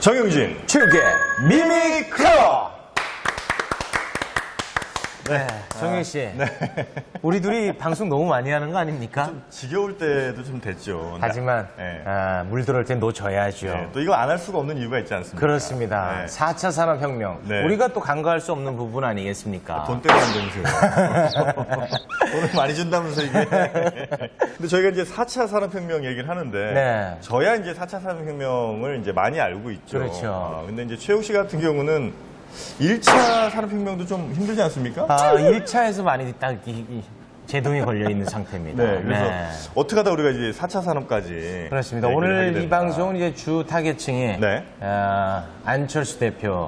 정영진 최욱의 미미크로. 네, 정영 씨. 네. 우리 둘이 방송 너무 많이 하는 거 아닙니까? 좀 지겨울 때도 좀 됐죠. 하지만 네. 물 들어올 땐 놓쳐야죠. 네, 또 이거 안 할 수가 없는 이유가 있지 않습니까? 그렇습니다. 네. 4차 산업혁명. 네. 우리가 또 간과할 수 없는 부분 아니겠습니까? 돈 때문에 안 되면서요. 돈을 많이 준다면서 이게. 근데 저희가 이제 4차 산업혁명 얘기를 하는데 네. 저야 이제 4차 산업혁명을 이제 많이 알고 있죠. 그렇죠. 근데 이제 최욱 씨 같은 경우는 1차 산업혁명도 좀 힘들지 않습니까? 1차에서 많이 딱 제동이 걸려 있는 상태입니다. 네, 그래서 어떻게 하다 우리가 이제 4차 산업까지. 그렇습니다. 얘기를 하게 오늘 이 됩니다. 방송은 이제 주 타겟층이 네. 안철수 대표.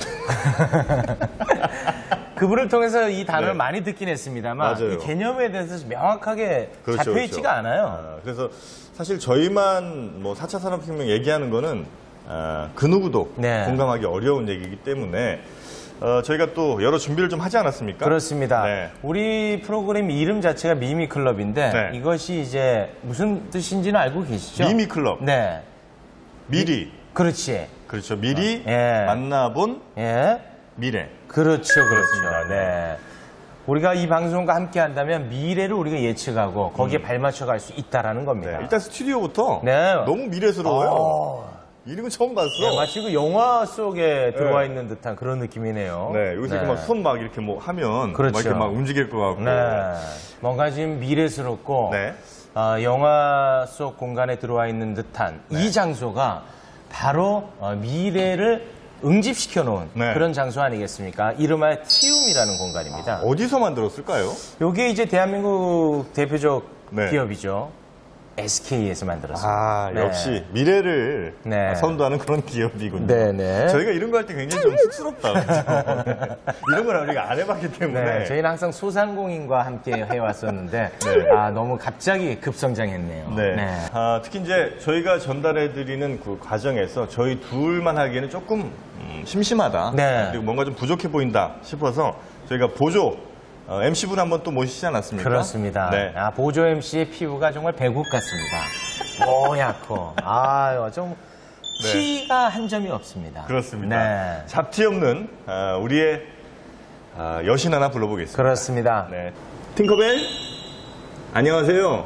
그분을 통해서 이 단어를 네. 많이 듣긴 했습니다만 맞아요. 이 개념에 대해서 명확하게 그렇죠, 잡혀있지가 그렇죠. 않아요. 그래서 사실 저희만 뭐 4차 산업혁명 얘기하는 거는 그 누구도 네. 공감하기 어려운 얘기이기 때문에 저희가 또 여러 준비를 좀 하지 않았습니까? 그렇습니다. 네. 우리 프로그램 이름 자체가 미미클럽인데 네. 이것이 이제 무슨 뜻인지는 알고 계시죠? 미미클럽. 네. 미리. 그렇지. 그렇죠. 미리 예. 만나본 예. 미래. 그렇죠. 그렇습니다. 네. 우리가 이 방송과 함께 한다면 미래를 우리가 예측하고 거기에 발맞춰 갈 수 있다라는 겁니다. 네. 일단 스튜디오부터 네. 너무 미래스러워요. 이름은 처음 봤어. 네, 마치 그 영화 속에 들어와 있는 듯한 그런 느낌이네요. 네, 여기서 이렇게 막 손 막 이렇게 뭐 하면 그렇죠. 막 이렇게 막 움직일 것 같고. 네. 뭔가 지금 미래스럽고 네. 영화 속 공간에 들어와 있는 듯한 이 장소가 바로 미래를 응집시켜 놓은 네. 그런 장소 아니겠습니까? 이름하여 티움이라는 공간입니다. 어디서 만들었을까요? 이게 이제 대한민국 대표적 네. 기업이죠. SK에서 만들었습니다. 네. 역시 미래를 네. 선도하는 그런 기업이군요. 네네. 저희가 이런 거 할 때 굉장히 좀 쑥스럽다. 그렇죠? 이런 걸 우리가 안 해봤기 때문에. 네, 저희는 항상 소상공인과 함께 해왔었는데 네. 너무 갑자기 급성장했네요. 네. 특히 이제 저희가 전달해드리는 그 과정에서 저희 둘만 하기에는 조금 심심하다. 네. 그리고 뭔가 좀 부족해 보인다 싶어서 저희가 보조 MC분 한번 또 모시지 않았습니까? 그렇습니다. 네. 보조 MC의 피부가 정말 배국 같습니다. 뽀얗고, 좀 티가 한 점이 없습니다. 그렇습니다. 네. 잡티 없는 우리의 여신 하나 불러보겠습니다. 그렇습니다. 네. 팅커벨, 안녕하세요.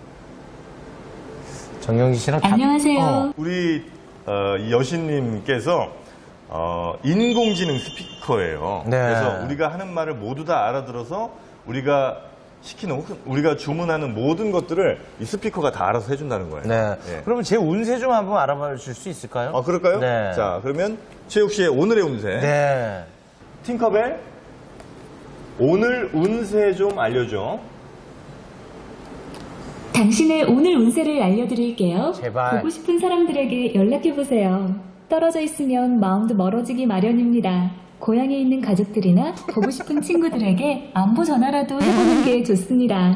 정영진 씨랑 안녕하세요. 우리 이 여신님께서 인공지능 스피커예요. 네. 그래서 우리가 하는 말을 모두 다 알아들어서 우리가 시키는 혹은 우리가 주문하는 모든 것들을 이 스피커가 다 알아서 해준다는 거예요. 네. 네. 그러면 제 운세 좀 한번 알아봐 줄 수 있을까요? 그럴까요? 네. 자, 그러면 최욱 씨의 오늘의 운세. 네. 팅커벨, 오늘 운세 좀 알려줘. 당신의 오늘 운세를 알려드릴게요. 제발. 보고 싶은 사람들에게 연락해보세요. 떨어져 있으면 마음도 멀어지기 마련입니다. 고향에 있는 가족들이나 보고 싶은 친구들에게 안부 전화라도 해보는 게 좋습니다.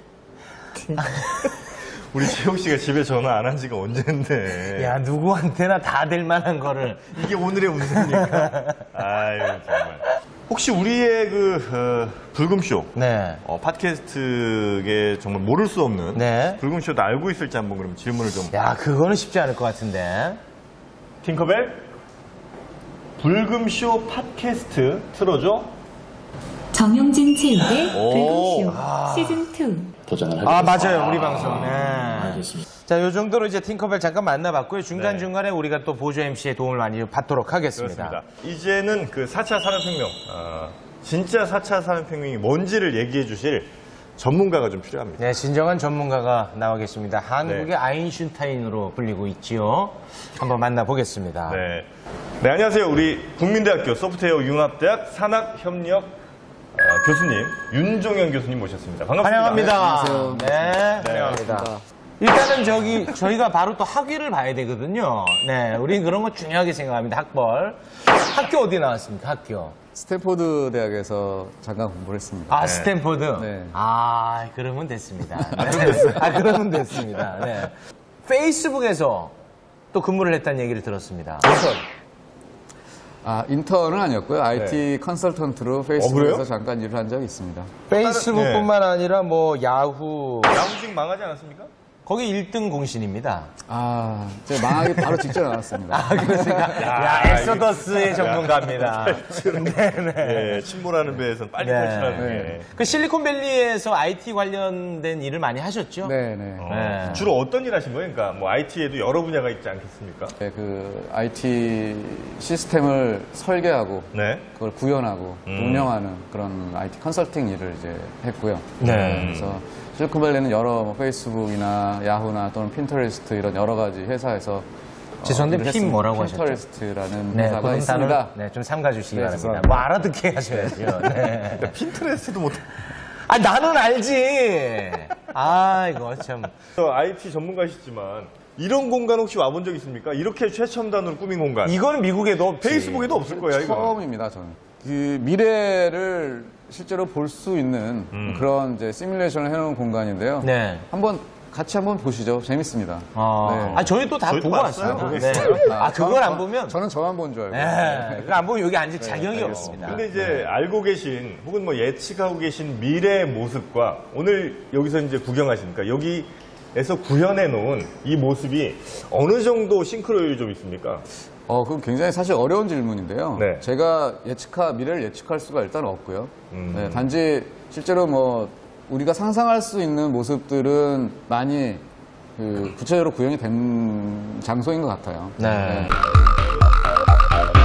우리 최욱 씨가 집에 전화 안 한 지가 언젠데. 야, 누구한테나 다 될 만한 거를. 이게 오늘의 운세입니까? 아유, 정말. 혹시 우리의 불금쇼. 네. 팟캐스트에 정말 모를 수 없는. 네. 불금쇼도 알고 있을지 한번 그럼 질문을 좀. 야, 그거는 쉽지 않을 것 같은데. 팅커벨, 불금쇼 팟캐스트 틀어줘. 정영진 체육의 오. 불금쇼 시즌2. 도전을 하겠습니다. 맞아요. 우리 방송. 네. 알겠습니다. 자, 요 정도로 이제 팅커벨 잠깐 만나봤고요. 중간중간에 우리가 또 보조 MC의 도움을 많이 받도록 하겠습니다. 그렇습니다. 이제는 그 4차 산업혁명, 진짜 4차 산업혁명이 뭔지를 얘기해 주실 전문가가 좀 필요합니다. 네, 진정한 전문가가 나와 계십니다. 한국의 네. 아인슈타인으로 불리고 있지요. 한번 만나보겠습니다. 네. 네, 안녕하세요. 우리 국민대학교 소프트웨어 융합대학 산학협력 교수님, 윤종현 교수님 모셨습니다. 반갑습니다. 환영합니다. 안녕하세요. 네, 환영합니다. 일단은 저희가 바로 또 학위를 봐야 되거든요. 네, 우린 그런 거 중요하게 생각합니다. 학벌. 학교 어디 나왔습니까? 학교. 스탠포드 대학에서 잠깐 공부를 했습니다. 스탠포드? 네. 그러면 됐습니다. 네. 그러면 됐습니다. 네. 페이스북에서 또 근무를 했다는 얘기를 들었습니다. 인턴은 아니었고요. IT 컨설턴트로 그래요? 페이스북에서 잠깐 일을 한 적이 있습니다. 페이스북뿐만 아니라 뭐 야후. 야후 지금 망하지 않았습니까? 거기 1등 공신입니다. 제가 망하기 바로 직전에 나왔습니다. 그렇습니까? 야, 엑소더스의 전문가입니다. 네, 침몰하는 배에서는 빨리 네. 탈출하는 게. 네. 그 실리콘밸리에서 IT 관련된 일을 많이 하셨죠? 네네. 네. 주로 어떤 일 하신 거예요? 그러니까 뭐 IT에도 여러 분야가 있지 않겠습니까? 네, 그 IT 시스템을 설계하고 네. 그걸 구현하고 운영하는 그런 IT 컨설팅 일을 이제 했고요. 네. 그래서 실리콘밸리는 여러 뭐 페이스북이나 야후나 또는 핀터레스트 이런 여러 가지 회사에서 죄송한데 일을 핀 했습니다. 뭐라고 하셨죠? 핀터레스트라는 네, 회사가 그런 있습니다. 단어를 네, 좀 삼가주시기 네, 바랍니다. 죄송합니다. 뭐 알아듣게 하셔야죠. 네. 핀트레스트도 못. 아, 나는 알지. 아, 이거 참. IT 전문가시지만 이런 공간 혹시 와본 적 있습니까? 이렇게 최첨단으로 꾸민 공간. 이거는 미국에도 없지. 페이스북에도 없을 거야, 이거. 처음입니다, 저는. 그 미래를 실제로 볼 수 있는 그런 이제 시뮬레이션을 해놓은 공간인데요. 네. 같이 한번 보시죠. 재밌습니다. 아, 네. 저희 또 다 저희도 보고 봤어요. 왔어요. 보고 네. 아, 그걸 안 보면. 저는 저만 본 줄 알고. 네. 그거 안 보면 여기 앉을 자격이 없습니다. 근데 이제 알고 계신 혹은 뭐 예측하고 계신 미래의 모습과 오늘 여기서 이제 구경하시니까 여기에서 구현해 놓은 이 모습이 어느 정도 싱크로율이 좀 있습니까? 그건 굉장히 사실 어려운 질문인데요. 네. 제가 미래를 예측할 수가 일단 없고요. 네, 단지 실제로 뭐 우리가 상상할 수 있는 모습들은 많이 구체적으로 구현이 된 장소인 것 같아요. 네. 네.